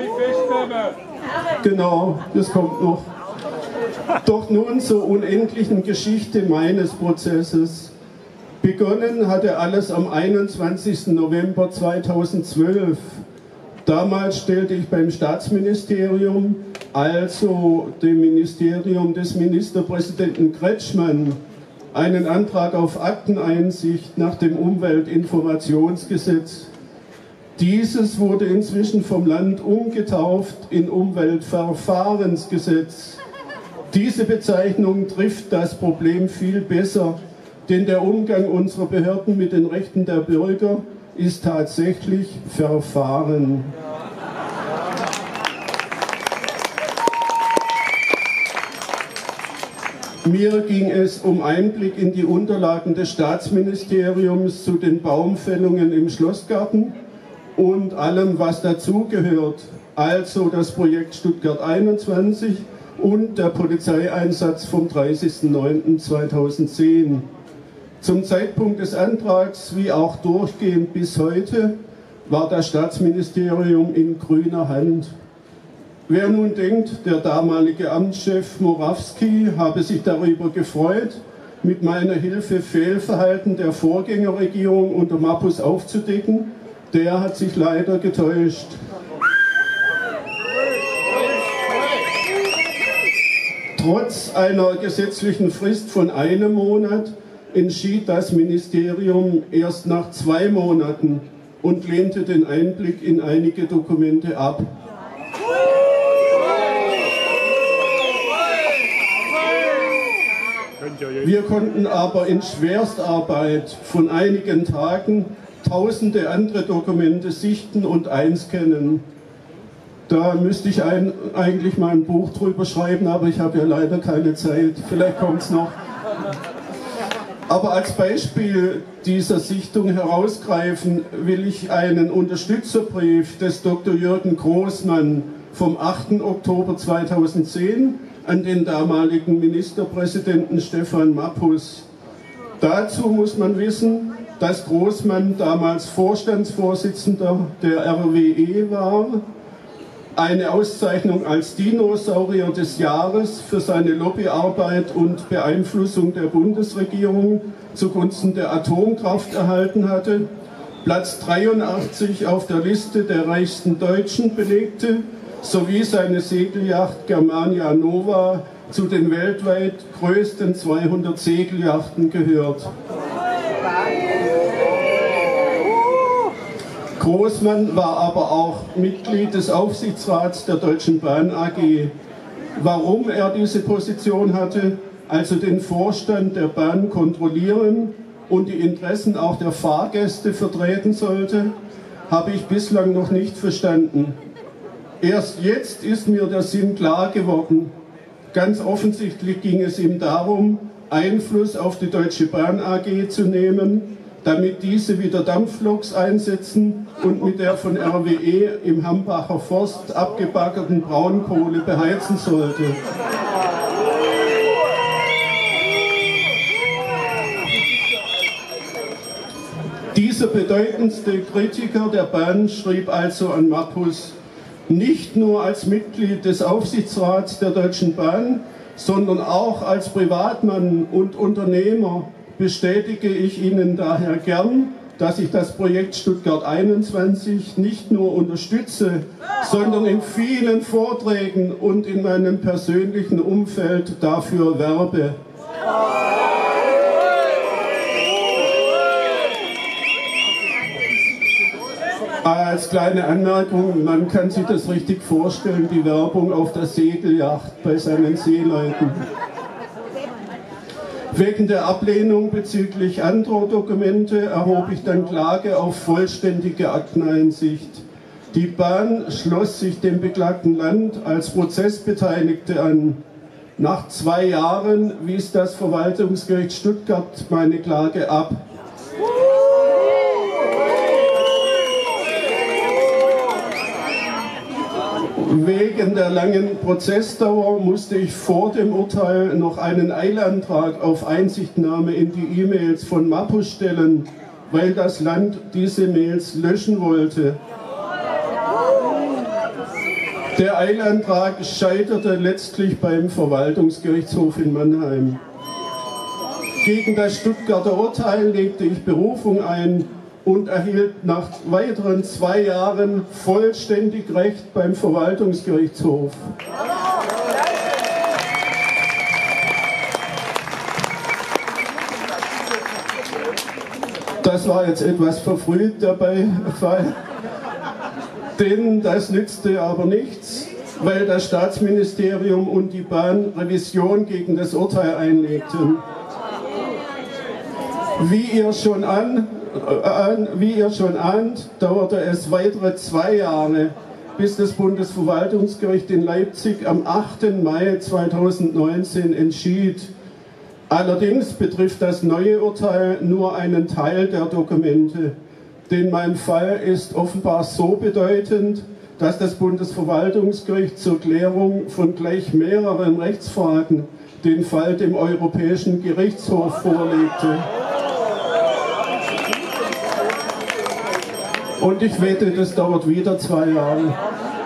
Genau, das kommt noch. Doch nun zur unendlichen Geschichte meines Prozesses. Begonnen hatte alles am einundzwanzigsten November zweitausendzwölf. Damals stellte ich beim Staatsministerium, also dem Ministerium des Ministerpräsidenten Kretschmann, einen Antrag auf Akteneinsicht nach dem Umweltinformationsgesetz. Dieses wurde inzwischen vom Land umgetauft in Umweltverfahrensgesetz. Diese Bezeichnung trifft das Problem viel besser, denn der Umgang unserer Behörden mit den Rechten der Bürger ist tatsächlich Verfahren. Mir ging es um Einblick in die Unterlagen des Staatsministeriums zu den Baumfällungen im Schlossgarten und allem, was dazugehört, also das Projekt Stuttgart einundzwanzig und der Polizeieinsatz vom dreißigsten neunten zweitausendzehn. Zum Zeitpunkt des Antrags, wie auch durchgehend bis heute, war das Staatsministerium in grüner Hand. Wer nun denkt, der damalige Amtschef Morawski habe sich darüber gefreut, mit meiner Hilfe Fehlverhalten der Vorgängerregierung unter Mappus aufzudecken, der hat sich leider getäuscht. Trotz einer gesetzlichen Frist von einem Monat entschied das Ministerium erst nach zwei Monaten und lehnte den Einblick in einige Dokumente ab. Wir konnten aber in Schwerstarbeit von einigen Tagen tausende andere Dokumente sichten und einscannen. Da müsste ich ein, eigentlich mal ein Buch drüber schreiben, aber ich habe ja leider keine Zeit. Vielleicht kommt es noch. Aber als Beispiel dieser Sichtung herausgreifen will ich einen Unterstützerbrief des Doktor Jürgen Großmann vom achten Oktober zweitausendzehn an den damaligen Ministerpräsidenten Stefan Mappus. Dazu muss man wissen, dass Großmann damals Vorstandsvorsitzender der R W E war, eine Auszeichnung als Dinosaurier des Jahres für seine Lobbyarbeit und Beeinflussung der Bundesregierung zugunsten der Atomkraft erhalten hatte, Platz dreiundachtzig auf der Liste der reichsten Deutschen belegte, sowie seine Segelyacht Germania Nova zu den weltweit größten zweihundert Segelyachten gehört. Großmann war aber auch Mitglied des Aufsichtsrats der Deutschen Bahn A G. Warum er diese Position hatte, also den Vorstand der Bahn kontrollieren und die Interessen auch der Fahrgäste vertreten sollte, habe ich bislang noch nicht verstanden. Erst jetzt ist mir der Sinn klar geworden. Ganz offensichtlich ging es ihm darum, Einfluss auf die Deutsche Bahn A G zu nehmen, damit diese wieder Dampfloks einsetzen und mit der von R W E im Hambacher Forst abgebaggerten Braunkohle beheizen sollte. Dieser bedeutendste Kritiker der Bahn schrieb also an Mappus: Nicht nur als Mitglied des Aufsichtsrats der Deutschen Bahn, sondern auch als Privatmann und Unternehmer bestätige ich Ihnen daher gern, dass ich das Projekt Stuttgart einundzwanzig nicht nur unterstütze, sondern in vielen Vorträgen und in meinem persönlichen Umfeld dafür werbe. Als kleine Anmerkung, man kann sich das richtig vorstellen, die Werbung auf der Segelyacht bei seinen Seeleuten. Wegen der Ablehnung bezüglich anderer Dokumente erhob ich dann Klage auf vollständige Akteneinsicht. Die Bahn schloss sich dem beklagten Land als Prozessbeteiligte an. Nach zwei Jahren wies das Verwaltungsgericht Stuttgart meine Klage ab. Wegen der langen Prozessdauer musste ich vor dem Urteil noch einen Eilantrag auf Einsichtnahme in die E-Mails von Mappus stellen, weil das Land diese Mails löschen wollte. Der Eilantrag scheiterte letztlich beim Verwaltungsgerichtshof in Mannheim. Gegen das Stuttgarter Urteil legte ich Berufung ein und erhielt nach weiteren zwei Jahren vollständig Recht beim Verwaltungsgerichtshof. Das war jetzt etwas verfrüht der Beifall, denn das nützte aber nichts, weil das Staatsministerium und die Bahn Revision gegen das Urteil einlegten. Wie ihr schon an Wie ihr schon ahnt, dauerte es weitere zwei Jahre, bis das Bundesverwaltungsgericht in Leipzig am achten Mai zweitausendneunzehn entschied. Allerdings betrifft das neue Urteil nur einen Teil der Dokumente, denn mein Fall ist offenbar so bedeutend, dass das Bundesverwaltungsgericht zur Klärung von gleich mehreren Rechtsfragen den Fall dem Europäischen Gerichtshof vorlegte. Und ich wette, das dauert wieder zwei Jahre.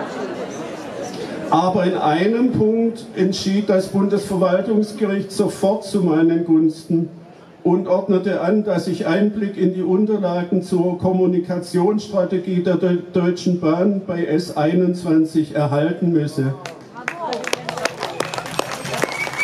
Aber in einem Punkt entschied das Bundesverwaltungsgericht sofort zu meinen Gunsten und ordnete an, dass ich Einblick in die Unterlagen zur Kommunikationsstrategie der Deutschen Bahn bei S einundzwanzig erhalten müsse.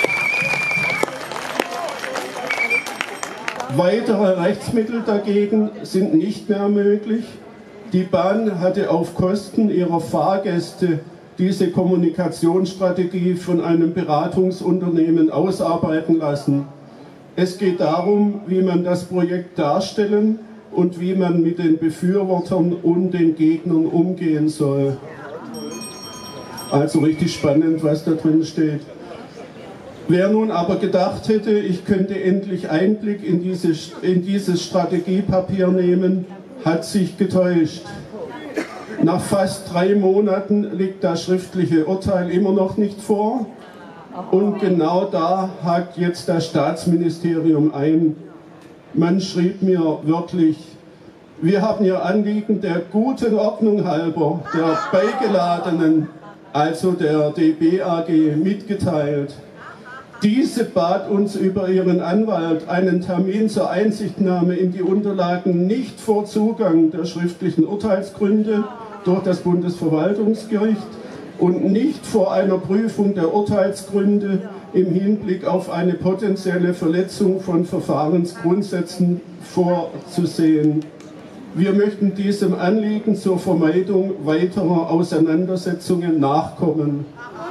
Weitere Rechtsmittel dagegen sind nicht mehr möglich. Die Bahn hatte auf Kosten ihrer Fahrgäste diese Kommunikationsstrategie von einem Beratungsunternehmen ausarbeiten lassen. Es geht darum, wie man das Projekt darstellen und wie man mit den Befürwortern und den Gegnern umgehen soll. Also richtig spannend, was da drin steht. Wer nun aber gedacht hätte, ich könnte endlich Einblick in, diese, in dieses Strategiepapier nehmen, hat sich getäuscht. Nach fast drei Monaten liegt das schriftliche Urteil immer noch nicht vor. Und genau da hakt jetzt das Staatsministerium ein. Man schrieb mir wörtlich: Wir haben Ihr Anliegen der guten Ordnung halber der Beigeladenen, also der D B A G, mitgeteilt. Diese bat uns über ihren Anwalt einen Termin zur Einsichtnahme in die Unterlagen nicht vor Zugang der schriftlichen Urteilsgründe durch das Bundesverwaltungsgericht und nicht vor einer Prüfung der Urteilsgründe im Hinblick auf eine potenzielle Verletzung von Verfahrensgrundsätzen vorzusehen. Wir möchten diesem Anliegen zur Vermeidung weiterer Auseinandersetzungen nachkommen.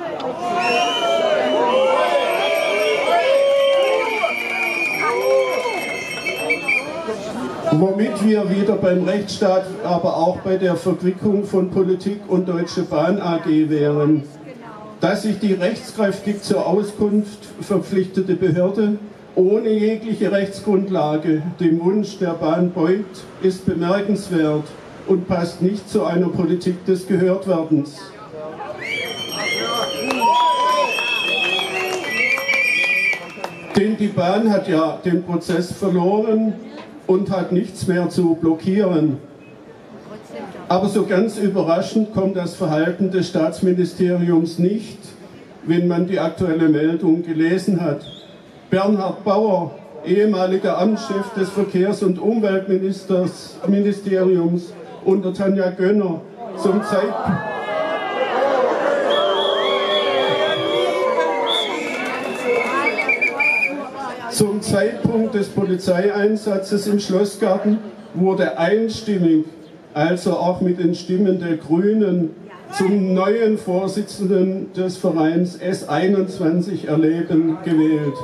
Womit wir wieder beim Rechtsstaat, aber auch bei der Verquickung von Politik und Deutsche Bahn A G wären. Dass sich die rechtskräftig zur Auskunft verpflichtete Behörde ohne jegliche Rechtsgrundlage dem Wunsch der Bahn beugt, ist bemerkenswert und passt nicht zu einer Politik des Gehörtwerdens. Denn die Bahn hat ja den Prozess verloren und hat nichts mehr zu blockieren. Aber so ganz überraschend kommt das Verhalten des Staatsministeriums nicht, wenn man die aktuelle Meldung gelesen hat. Bernhard Bauer, ehemaliger Amtschef des Verkehrs- und Umweltministeriums unter Tanja Gönner, zum Zeitpunkt Zum Zeitpunkt des Polizeieinsatzes im Schlossgarten wurde einstimmig, also auch mit den Stimmen der Grünen, zum neuen Vorsitzenden des Vereins S einundzwanzig Erleben gewählt.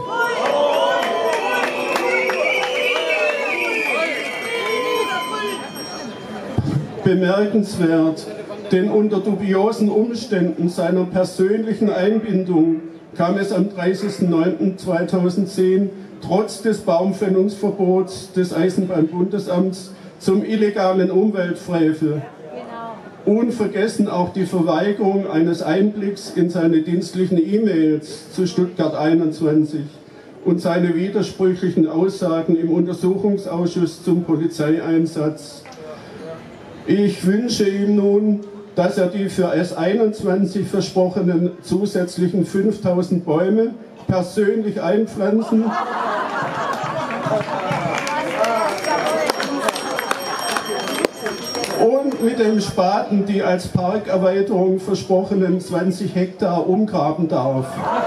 Bemerkenswert, denn unter dubiosen Umständen seiner persönlichen Einbindung kam es am dreißigsten neunten zweitausendzehn trotz des Baumfällungsverbots des Eisenbahnbundesamts zum illegalen Umweltfrevel. Unvergessen auch die Verweigerung eines Einblicks in seine dienstlichen E-Mails zu Stuttgart einundzwanzig und seine widersprüchlichen Aussagen im Untersuchungsausschuss zum Polizeieinsatz. Ich wünsche ihm nun, dass er die für S einundzwanzig versprochenen zusätzlichen fünftausend Bäume persönlich einpflanzen und mit dem Spaten die als Parkerweiterung versprochenen zwanzig Hektar umgraben darf.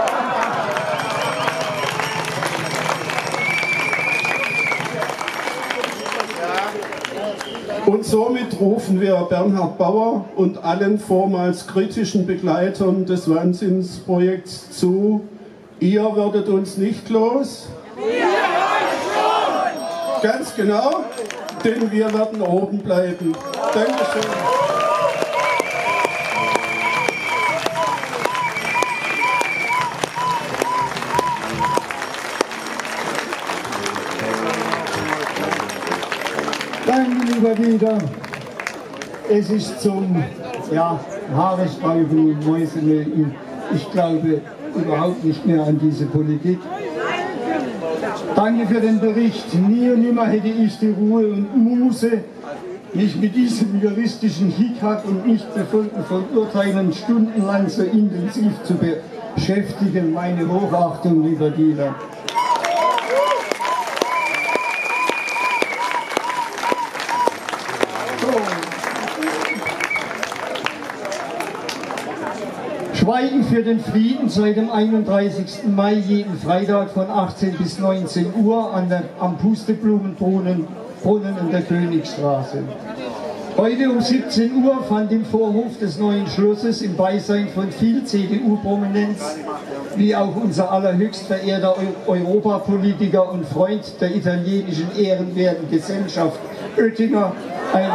Und somit rufen wir Bernhard Bauer und allen vormals kritischen Begleitern des Wahnsinnsprojekts zu: Ihr werdet uns nicht los. Wir schon! Ganz genau, denn wir werden oben bleiben. Dankeschön. Danke, lieber Dieter. Es ist zum ja, Haarestreifen und Mäusemelken. Ich glaube überhaupt nicht mehr an diese Politik. Danke für den Bericht. Nie und nimmer hätte ich die Ruhe und Muße, mich mit diesem juristischen Hickhack und nicht befolgten von Urteilen stundenlang so intensiv zu beschäftigen. Meine Hochachtung, lieber Dieter. Schweigen für den Frieden seit dem einunddreißigsten Mai jeden Freitag von achtzehn bis neunzehn Uhr an der, am Pusteblumenbrunnen Brunnen in der Königstraße. Heute um siebzehn Uhr fand im Vorhof des neuen Schlosses im Beisein von viel C D U-Prominenz, wie auch unser allerhöchst verehrter Europapolitiker und Freund der italienischen ehrenwerten Gesellschaft Oettinger, eine,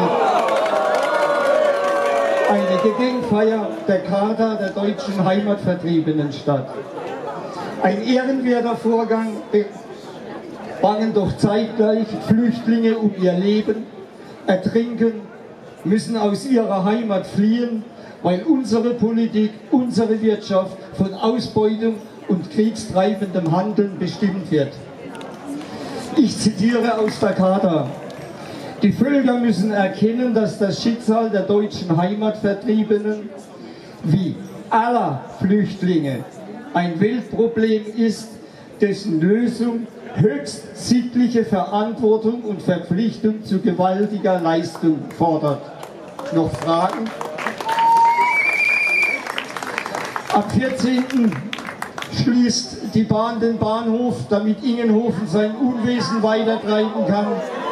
eine Gedenkfeier der Charta der deutschen Heimatvertriebenen statt. Ein ehrenwerter Vorgang, bangen doch zeitgleich Flüchtlinge um ihr Leben, ertrinken, müssen aus ihrer Heimat fliehen, weil unsere Politik, unsere Wirtschaft von Ausbeutung und kriegstreibendem Handeln bestimmt wird. Ich zitiere aus der Charta: Die Völker müssen erkennen, dass das Schicksal der deutschen Heimatvertriebenen wie aller Flüchtlinge ein Weltproblem ist, dessen Lösung höchst sittliche Verantwortung und Verpflichtung zu gewaltiger Leistung fordert. Noch Fragen? Am vierzehnten schließt die Bahn den Bahnhof, damit Ingenhofen sein Unwesen weitertreiben kann.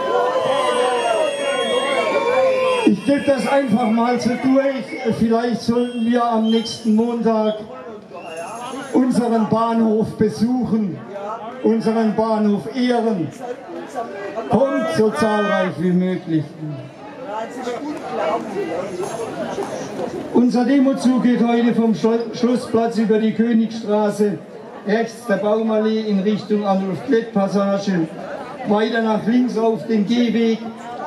Ich gebe das einfach mal so durch. Vielleicht sollten wir am nächsten Montag unseren Bahnhof besuchen, unseren Bahnhof ehren. Kommt so zahlreich wie möglich. Unser Demozug geht heute vom Schlossplatz über die Königstraße, rechts der Baumallee in Richtung Adolf-Klett-Passage, weiter nach links auf den Gehweg,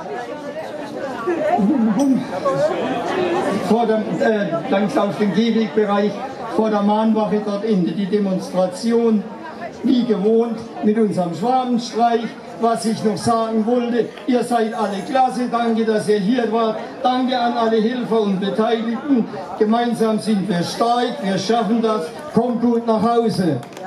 vor der, äh, langs auf den Gehwegbereich, vor der Mahnwache, dort endet die Demonstration. Wie gewohnt mit unserem Schwabenstreich. Was ich noch sagen wollte, ihr seid alle klasse, danke, dass ihr hier wart, danke an alle Helfer und Beteiligten, gemeinsam sind wir stark, wir schaffen das, kommt gut nach Hause.